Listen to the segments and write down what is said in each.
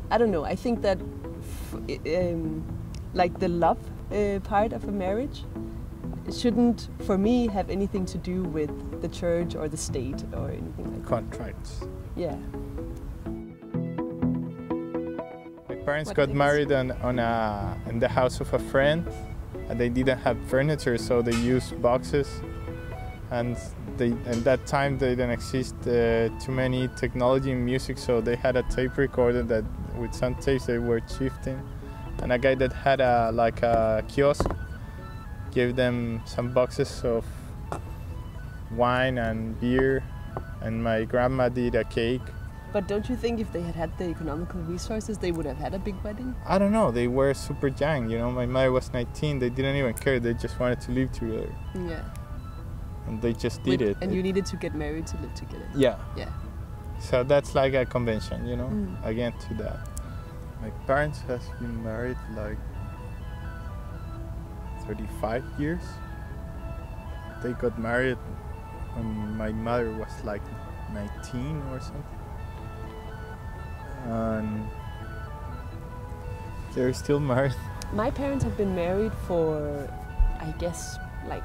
I don't know. I think that like the love part of a marriage shouldn't, for me, have anything to do with the church or the state or anything like that. Contracts. Yeah. My parents got married in the house of a friend, and they didn't have furniture, so they used boxes. And at that time, they didn't exist too many technology in music, so they had a tape recorder that with some tapes they were shifting. And a guy that had a kiosk gave them some boxes of wine and beer, and my grandma did a cake. But don't you think if they had had the economical resources, they would have had a big wedding? I don't know, they were super young, you know. My mother was 19, they didn't even care, they just wanted to live together. Yeah. And they just did it. And you needed to get married to live together? Yeah. Yeah. So that's like a convention, you know, again to that. My parents has been married like 35 years. They got married when my mother was like 19 or something. And they're still married. My parents have been married for, I guess, like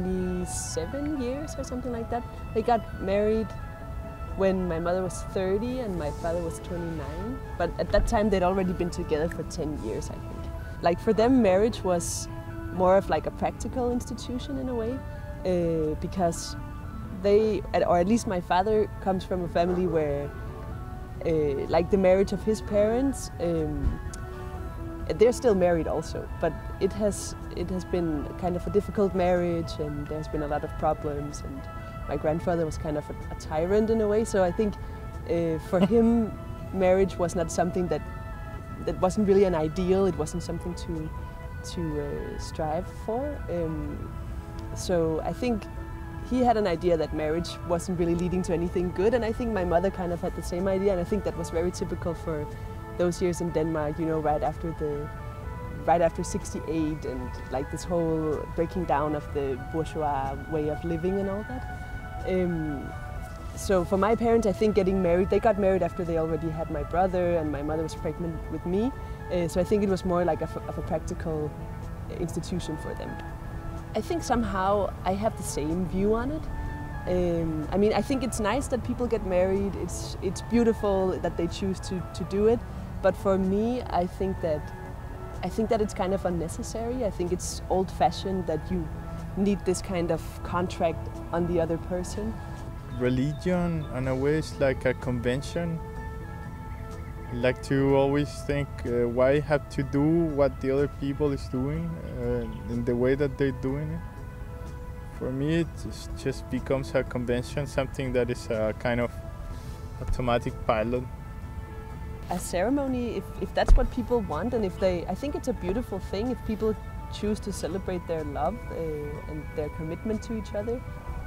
27 years or something like that. They got married when my mother was 30 and my father was 29. But at that time, they'd already been together for 10 years, I think. Like for them, marriage was more of like a practical institution in a way, because they, or at least my father, comes from a family where like the marriage of his parents, they're still married also, but it has been kind of a difficult marriage, and there's been a lot of problems, and my grandfather was kind of a tyrant in a way, so I think for him marriage was not something that wasn't really an ideal, it wasn't something to strive for. So I think he had an idea that marriage wasn't really leading to anything good, and I think my mother kind of had the same idea, and I think that was very typical for those years in Denmark, you know, right after 68, and like this whole breaking down of the bourgeois way of living and all that. So for my parents, I think getting married, they got married after they already had my brother, and my mother was pregnant with me. So I think it was more like of a practical institution for them. I think somehow I have the same view on it. I mean, I think it's nice that people get married. It's beautiful that they choose to do it. But for me, I think that it's kind of unnecessary. I think it's old-fashioned that you need this kind of contract on the other person. Religion, in a way, is like a convention. I like to always think, why I have to do what the other people is doing in the way that they're doing it. For me, it just becomes a convention, something that is a kind of automatic pilot. A ceremony, if that's what people want, and I think it's a beautiful thing if people choose to celebrate their love and their commitment to each other.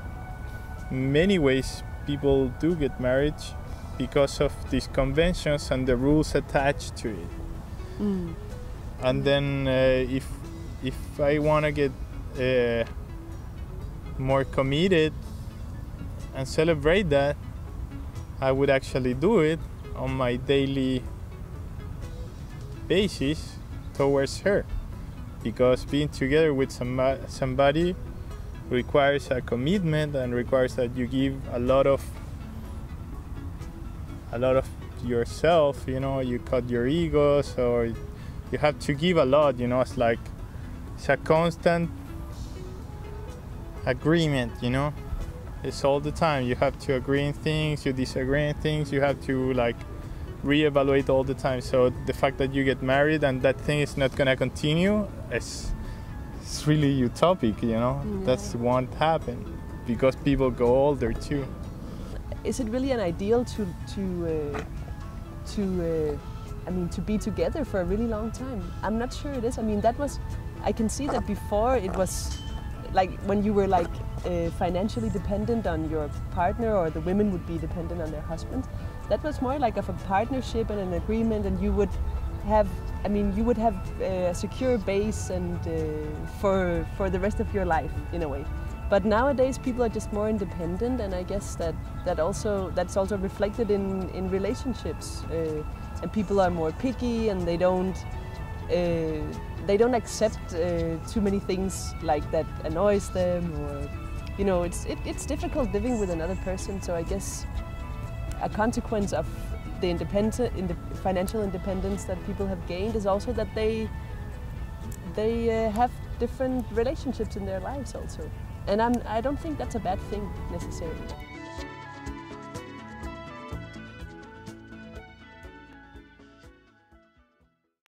In many ways, people do get married because of these conventions and the rules attached to it. And then if I want to get more committed and celebrate that, I would actually do it on my daily basis towards her, because being together with somebody requires a commitment and requires that you give a lot of yourself, you know. You cut your egos, or you have to give a lot, you know. It's a constant agreement, you know. It's all the time. You have to agree in things, you disagree in things, you have to like reevaluate all the time. So the fact that you get married and that thing is not gonna continue, it's really utopic, you know. Yeah. That's won't happen because people go older too. Is it really an ideal to be together for a really long time? I'm not sure it is. I mean, I can see that before it was like when you were like financially dependent on your partner, or the women would be dependent on their husbands. That was more like of a partnership and an agreement, and you would have a secure base and for the rest of your life in a way. But nowadays people are just more independent, and I guess that's also reflected in relationships. and people are more picky, and they don't accept too many things like that annoys them, or you know, it's difficult living with another person. So I guess a consequence of the financial independence that people have gained is also that they have different relationships in their lives also. And I don't think that's a bad thing necessarily.